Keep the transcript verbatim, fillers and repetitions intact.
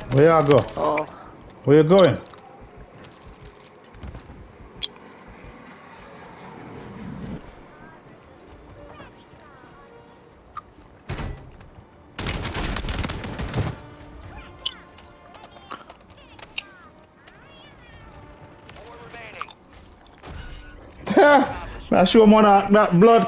Where you go? Oh, Where you going? Four remaining. Now show him on that, that blood